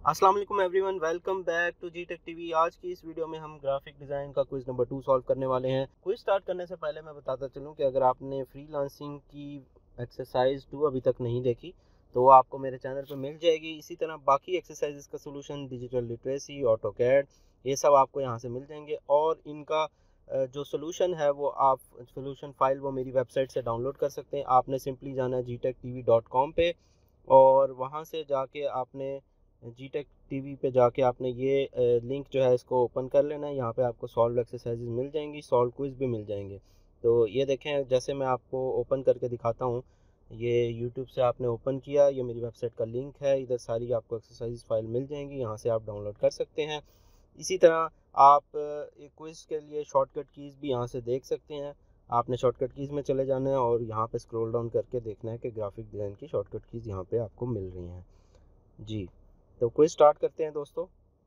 अस्सलाम वालेकुम everyone, welcome back to G Tech TV. आज की इस वीडियो में हम ग्राफिक डिज़ाइन का क्विज़ नंबर 2 सॉल्व करने वाले हैं। क्विज़ स्टार्ट करने से पहले मैं बताता चलूं कि अगर आपने फ्रीलांसिंग की एक्सरसाइज 2 अभी तक नहीं देखी तो वो आपको मेरे चैनल पर मिल जाएगी। इसी तरह बाकी एक्सरसाइजेस का सोल्यूशन, डिजिटल लिटरेसी, ऑटोकैड, ये सब आपको यहाँ से मिल जाएंगे। और इनका जो सोल्यूशन है वो आप सोल्यूशन फाइल वो मेरी वेबसाइट से डाउनलोड कर सकते हैं। आपने सिंपली जाना है gtechtv.com पे और वहाँ से जाके आपने जी टेक टीवी पे जाके आपने ये लिंक जो है इसको ओपन कर लेना है। यहाँ पे आपको सॉल्व एक्सरसाइजेज मिल जाएंगी, सॉल्व क्विज भी मिल जाएंगे। तो ये देखें, जैसे मैं आपको ओपन करके दिखाता हूँ। ये यूट्यूब से आपने ओपन किया, ये मेरी वेबसाइट का लिंक है। इधर सारी आपको एक्सरसाइज फाइल मिल जाएंगी, यहाँ से आप डाउनलोड कर सकते हैं। इसी तरह आप क्विज के लिए शॉर्टकट कीज़ भी यहाँ से देख सकते हैं। आपने शॉर्टकट कीज़ में चले जाना है और यहाँ पे स्क्रॉल डाउन करके देखना है कि ग्राफिक डिज़ाइन की शॉर्टकट कीज़ यहाँ पे आपको मिल रही हैं। जी, तो क्विज स्टार्ट करते हैं दोस्तों।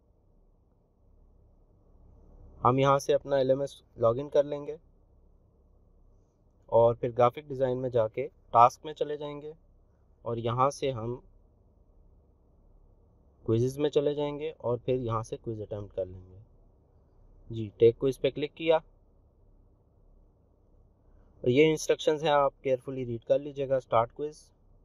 हम यहाँ से अपना LMS लॉगिन कर लेंगे और फिर ग्राफिक डिज़ाइन में जाके टास्क में चले जाएंगे और यहाँ से हम क्विज़ में चले जाएंगे और फिर यहाँ से क्विज अटैम्प्ट कर लेंगे। जी, टेक क्विज पे क्लिक किया और ये इंस्ट्रक्शंस हैं, आप केयरफुली रीड कर लीजिएगा। Start quiz.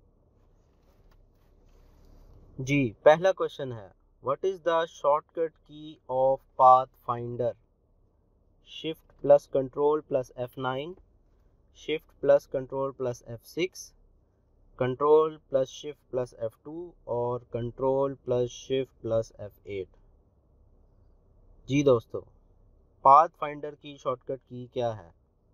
जी, पहला क्वेश्चन है, what is the shortcut key of pathfinder? Shift plus control plus F9, shift plus control plus F6, control plus shift plus F2 और control plus shift plus F8। जी दोस्तों, path finder की shortcut की क्या है?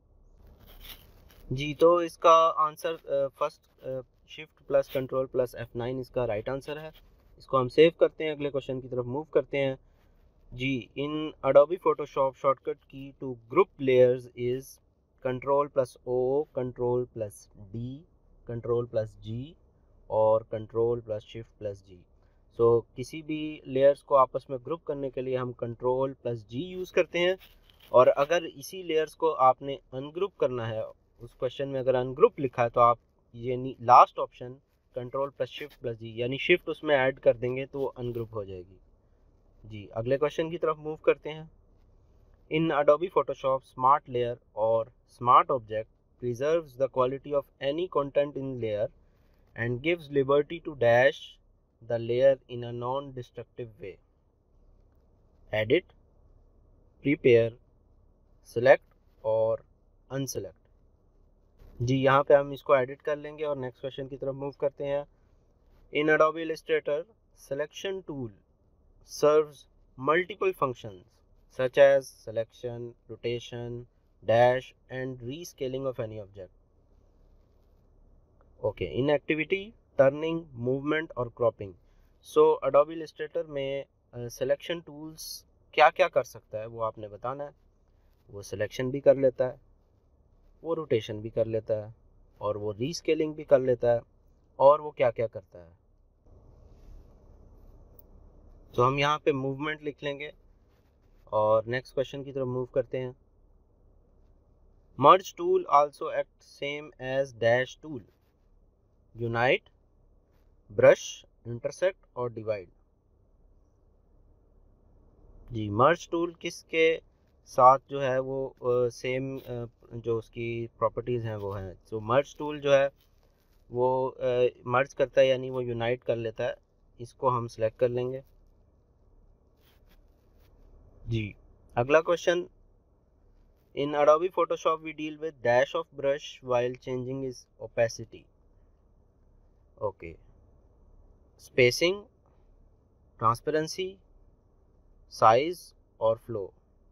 जी, तो इसका answer first shift plus control plus F9 इसका राइट आंसर है। इसको हम सेव करते हैं, अगले क्वेश्चन की तरफ मूव करते हैं। जी, in Adobe Photoshop shortcut key to group layers is control plus O, control plus D, control plus G और control plus shift plus G। So किसी भी लेयर्स को आपस में ग्रुप करने के लिए हम कंट्रोल प्लस G यूज़ करते हैं। और अगर इसी लेयर्स को आपने अनग्रुप करना है, उस क्वेश्चन में अगर अनग्रुप लिखा है तो आप ये last option control plus shift plus G यानी शिफ्ट उसमें ऐड कर देंगे तो वो अनग्रुप हो जाएगी। जी, अगले क्वेश्चन की तरफ मूव करते हैं। In Adobe Photoshop smart layer और smart object preserves the quality of any content in layer and gives liberty to dash the layer in a non-destructive way. Edit, prepare, select और unselect। जी, यहाँ पे हम इसको edit कर लेंगे और नेक्स्ट क्वेश्चन की तरफ मूव करते हैं। In Adobe Illustrator selection tool serves multiple functions such as selection, rotation, dash and rescaling of any object. Okay, in activity turning, movement और cropping. So Adobe Illustrator में selection tools क्या क्या कर सकता है वो आपने बताना है। वो selection भी कर लेता है, वो rotation भी कर लेता है और वो rescaling भी कर लेता है। और वो क्या क्या करता है, तो हम यहाँ पे movement लिख लेंगे और नेक्स्ट क्वेश्चन की तरफ मूव करते हैं। Merge tool also act same as dash tool. Unite, brush, intersect और divide। जी, मर्ज टूल किसके साथ जो है वो सेम जो उसकी प्रॉपर्टीज़ हैं वो हैं। तो मर्ज टूल जो है वो मर्ज करता है यानी वो यूनाइट कर लेता है। इसको हम सेलेक्ट कर लेंगे। जी, अगला question, in Adobe Photoshop we deal with dash of brush while changing is opacity. Okay, spacing, transparency, size और फ्लो।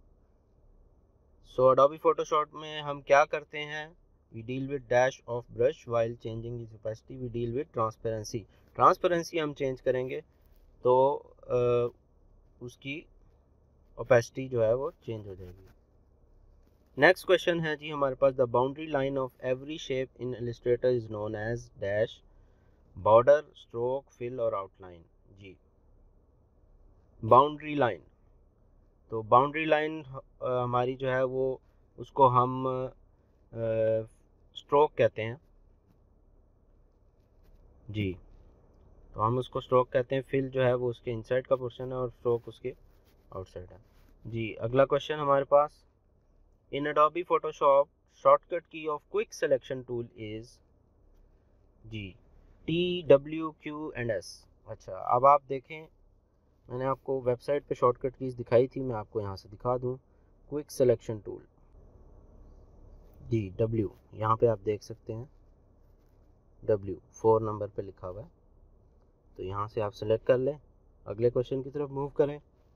सो अडोबी फोटोशॉप में हम क्या करते हैं? We deal with dash of brush while changing is opacity. We deal with transparency. Transparency हम change करेंगे तो उसकी ओपेसिटी जो है वो चेंज हो जाएगी। नेक्स्ट क्वेश्चन है जी हमारे पास, the boundary line of every shape in Illustrator is known as dash, border, stroke, fill और आउटलाइन। जी, बाउंड्री लाइन, तो बाउंड्री लाइन हमारी जो है वो उसको हम स्ट्रोक कहते हैं। जी, तो हम उसको स्ट्रोक कहते हैं। फिल जो है वो उसके इनसाइड का पोर्शन है और स्ट्रोक उसके आउटसाइड है। जी अगला क्वेश्चन हमारे पास, in Adobe Photoshop shortcut key of quick selection tool is जी TWQS। अच्छा अब आप देखें, मैंने आपको वेबसाइट पे शॉर्टकट कीज़ दिखाई थी, मैं आपको यहाँ से दिखा दूँ। क्विक सिलेक्शन टूल जी W, यहाँ पे आप देख सकते हैं W 4 नंबर पे लिखा हुआ है, तो यहाँ से आप सेलेक्ट कर लें। अगले क्वेश्चन की तरफ मूव करें।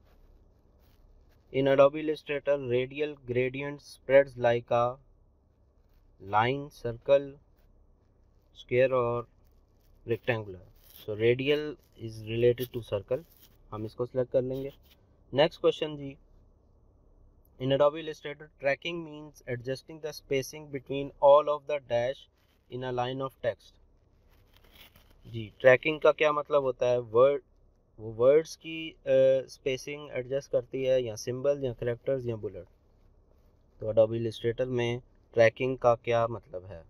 इन Adobe Illustrator radial gradient spreads like a line, circle, square और rectangular। so radial is related to circle, हम इसको सेलेक्ट कर लेंगे। नेक्स्ट क्वेश्चन जी, in Adobe Illustrator tracking means adjusting the spacing between all of the dash in a line of text। जी tracking का क्या मतलब होता है, वो वर्ड्स की स्पेसिंग एडजस्ट करती है, या सिंबल या करेक्टर्स या बुलेट। तो Adobe Illustrator में ट्रैकिंग का क्या मतलब है।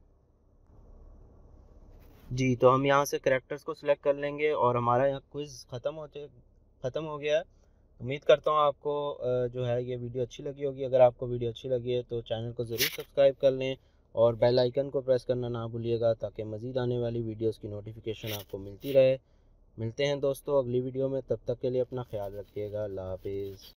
जी तो हम यहाँ से करेक्टर्स को सिलेक्ट कर लेंगे और हमारा यहाँ क्विज़ ख़त्म हो गया है। उम्मीद करता हूँ आपको जो है ये वीडियो अच्छी लगी होगी। अगर आपको वीडियो अच्छी लगी है तो चैनल को ज़रूर सब्सक्राइब कर लें और बेल आइकन को प्रेस करना ना भूलिएगा, ताकि मज़ीद आने वाली वीडियोस की नोटिफिकेशन आपको मिलती रहे। मिलते हैं दोस्तों अगली वीडियो में, तब तक के लिए अपना ख्याल रखिएगा। अल्लाह हाफिज़।